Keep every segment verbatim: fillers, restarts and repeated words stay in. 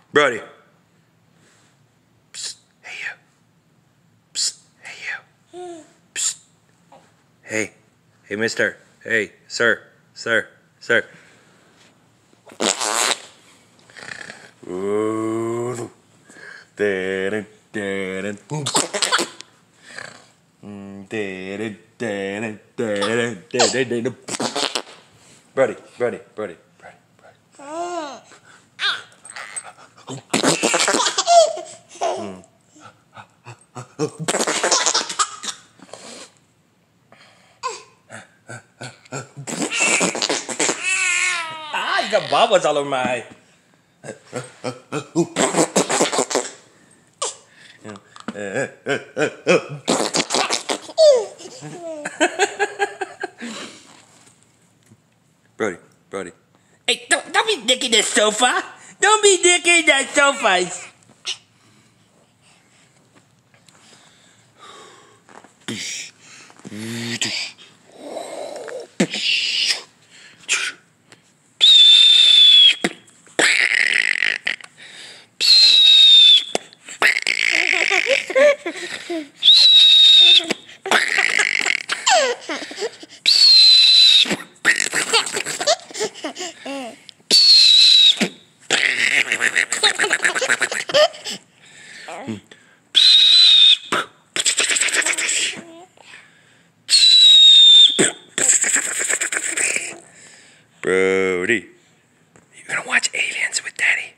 Brody. Psst. Hey you. Psst. Hey you. Psst. Hey. Hey mister. Hey sir. Sir. Sir. Ooh. Brody, Brody, Brody, Brody, Brody. Mm. Ah, you got bubbles all over my eye. Brody, Brody. Hey, don't, don't be nicking the sofa. Don't be nicking the sofas. Brody, you're gonna watch Aliens with Daddy.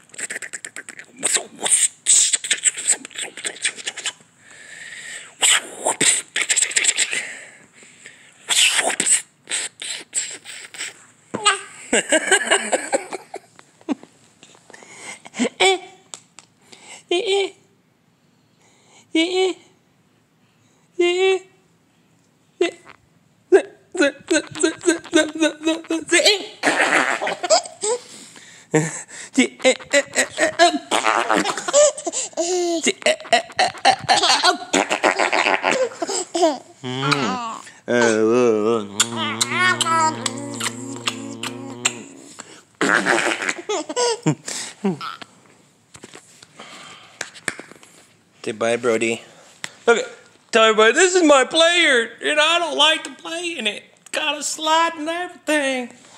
Say bye, Brody. Look, tell everybody this is my player, and I don't like to play in it. Got a slide and everything.